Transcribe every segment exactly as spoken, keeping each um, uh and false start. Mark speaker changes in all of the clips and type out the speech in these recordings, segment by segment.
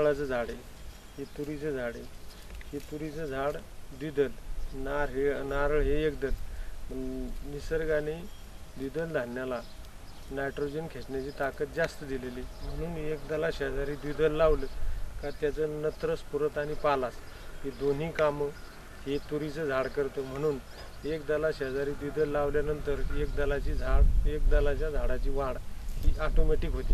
Speaker 1: नारळाचं झाड आहे, हे तुरीचं झाड आहे. हे तुरीचं झाड द्विदल, नार हे नारळ हे एकदल. निसर्गाने द्विदल धान्याला नायट्रोजन खेचण्याची ताकद जास्त दिलेली, म्हणून एकदला शेजारी द्विदल लावलं का त्याचं नत्र स्फुरत आणि पालास हे दोन्ही कामं हे तुरीचं झाड करतं. म्हणून एक दला शेजारी द्विदल लावल्यानंतर एक दलाची झाड एक दलाच्या झाडाची वाढ ही ऑटोमॅटिक होते.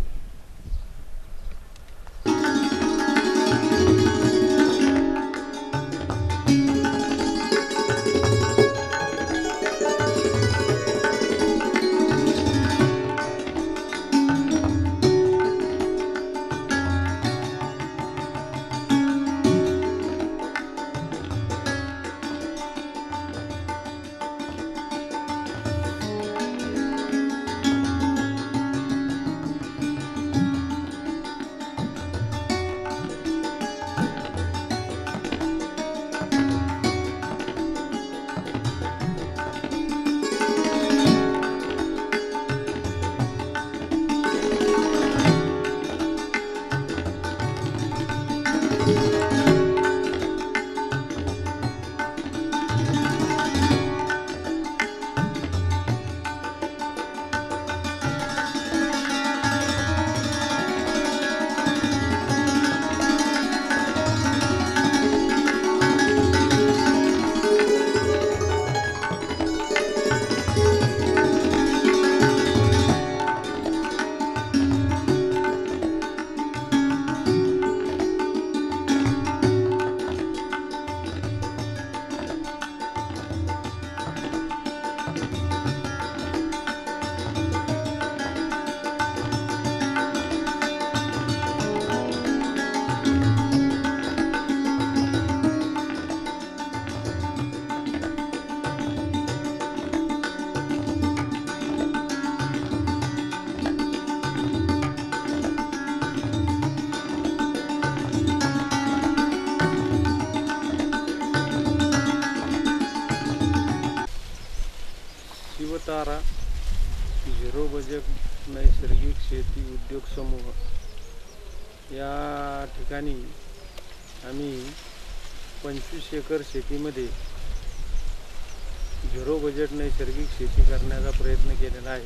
Speaker 1: शिवतारा झिरो बजेट नैसर्गिक शेती उद्योग समूह या ठिकाणी आम्ही पंचवीस एकर शेतीमध्ये झिरो बजेट नैसर्गिक शेती करण्याचा प्रयत्न केलेला आहे.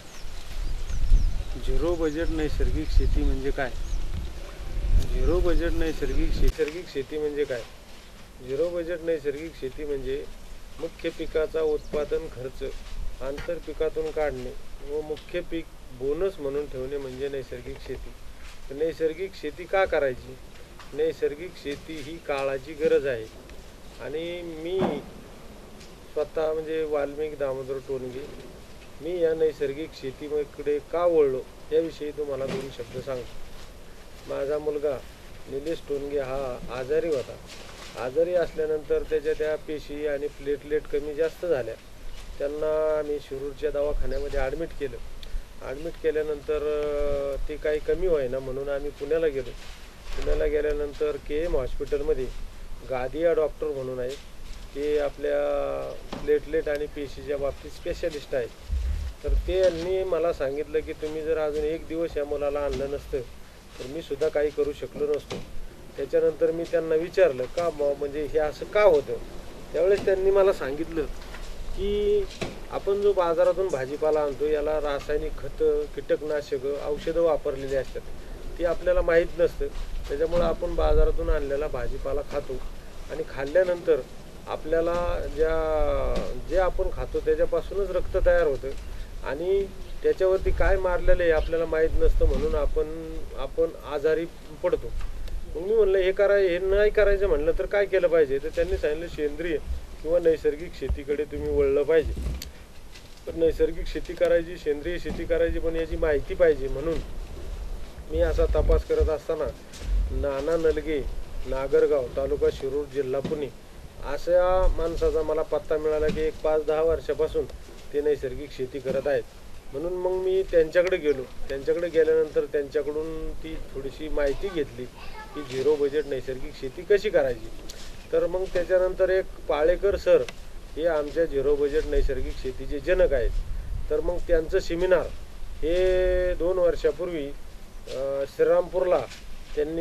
Speaker 1: झिरो बजेट नैसर्गिक शेती म्हणजे काय? झिरो बजेट नैसर्गिक नैसर्गिक शेती म्हणजे काय? झिरो बजेट नैसर्गिक शेती म्हणजे मुख्य पिकाचा उत्पादन खर्च आंतर पिकातून काढणे व मुख्य पीक बोनस म्हणून ठेवणे म्हणजे नैसर्गिक शेती. नैसर्गिक शेती का करायची? नैसर्गिक शेती ही काळाची गरज आहे आणि मी स्वतः म्हणजे वाल्मिक दामोदर टोनगे मी या नैसर्गिक शेतीकडे का वळलो याविषयी तुम्हाला दोन शब्द सांगतो. माझा मुलगा निलेश टोनगे हा आजारी होता. आजारी असल्यानंतर त्याच्या त्या पेशी आणि प्लेटलेट कमी जास्त झाल्या. त्यांना आम्ही शिरूरच्या दवाखान्यामध्ये ॲडमिट केलं. ॲडमिट केल्यानंतर ते काही कमी होईना म्हणून आम्ही पुण्याला गेलो. पुण्याला गेल्यानंतर के एम हॉस्पिटलमध्ये गादिया डॉक्टर म्हणून आहेत, ते आपल्या प्लेटलेट आणि पेशीच्या बाबतीत स्पेशलिस्ट आहेत. तर ते यांनी मला सांगितलं की तुम्ही जर अजून एक दिवस या मुलाला आणलं नसतं तर मी सुद्धा काही करू शकलो नसतो. त्याच्यानंतर मी त्यांना विचारलं का म्हणजे हे असं का होतं. त्यावेळेस त्यांनी मला सांगितलं की आपण जो बाजारातून भाजीपाला आणतो याला रासायनिक खतं, कीटकनाशकं, औषधं वापरलेली असतात, ती आपल्याला माहीत नसतं. त्याच्यामुळं आपण बाजारातून आणलेला भाजीपाला खातो आणि खाल्ल्यानंतर आपल्याला ज्या जे आपण खातो त्याच्यापासूनच रक्त तयार होतं आणि त्याच्यावरती काय मारलेलं आहे आपल्याला माहीत नसतं, म्हणून आपण आपण आजारी पडतो. मग मी म्हणलं हे कराय हे नाही करायचं म्हणलं तर काय केलं पाहिजे? तर त्यांनी सांगितलं सेंद्रिय किंवा नैसर्गिक शेतीकडे तुम्ही वळलं पाहिजे. पण नैसर्गिक शेती करायची, सेंद्रिय शेती करायची, पण याची माहिती पाहिजे. म्हणून मी असा तपास करत असताना नाना नलगे, नागरगाव, तालुका शिरूर, जिल्हा पुणे अशा माणसाचा मला पत्ता मिळाला की एक पाच दहा वर्षापासून ते नैसर्गिक शेती करत आहेत. म्हणून मग मी त्यांच्याकडे गेलो. त्यांच्याकडे गेल्यानंतर त्यांच्याकडून ती थोडीशी माहिती घेतली की झिरो बजेट नैसर्गिक शेती कशी करायची. तर मग त्याच्यानंतर एक पाळेकर सर हे आमच्या झिरो बजेट नैसर्गिक शेतीचे जनक आहेत. तर मग त्यांचं सेमिनार हे दोन वर्षापूर्वी श्रीरामपूरला त्यांनी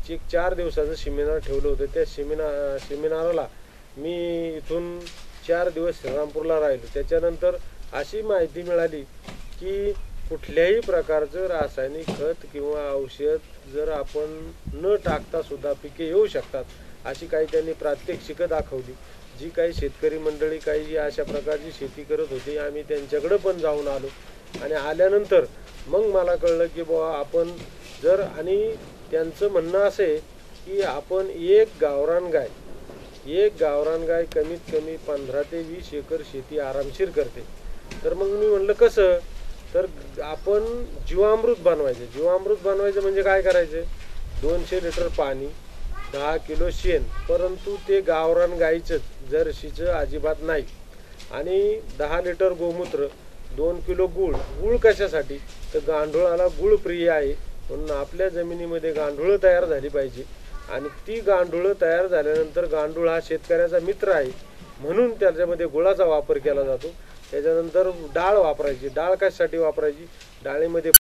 Speaker 1: एक चार दिवसाचं सेमिनार ठेवलं होतं. त्या सेमिनार सेमिनारला मी इथून चार दिवस श्रीरामपूरला राहिलो. त्याच्यानंतर अशी माहिती मिळाली की कुठल्याही प्रकारचं रासायनिक खत किंवा औषध जर आपण न टाकता सुद्धा पिके येऊ शकतात, अशी काही त्यांनी प्रात्यक्षिकं दाखवली. जी काही शेतकरी मंडळी काही अशा प्रकारची शेती करत होती, आम्ही त्यांच्याकडं पण जाऊन आलो. आणि आल्यानंतर मग मला कळलं की बुवा आपण जर, आणि त्यांचं म्हणणं असं आहे की आपण एक गावरान गाय एक गावरान गाय कमीत कमी पंधरा ते वीस एकर शेती आरामशीर करते. तर मग मी म्हणलं कसं, तर आपण जीवामृत बनवायचं. जीवामृत बनवायचं म्हणजे काय करायचं, दोनशे लिटर पाणी, दहा किलो शेण, परंतु ते गावरान गाईचंच, जर्शीचं अजिबात नाही, आणि दहा लिटर गोमूत्र, दोन किलो गूळ. गूळ कशासाठी, तर गांडुळाला गूळ प्रिय आहे, म्हणून आपल्या जमिनीमध्ये गांडुळं तयार झाली पाहिजे. आणि ती गांडुळं तयार झाल्यानंतर, गांडूळ हा शेतकऱ्याचा मित्र आहे म्हणून त्याच्यामध्ये गुळाचा वापर केला जातो. त्याच्यानंतर डाळ वापरायची. डाळ कशासाठी वापरायची, डाळीमध्ये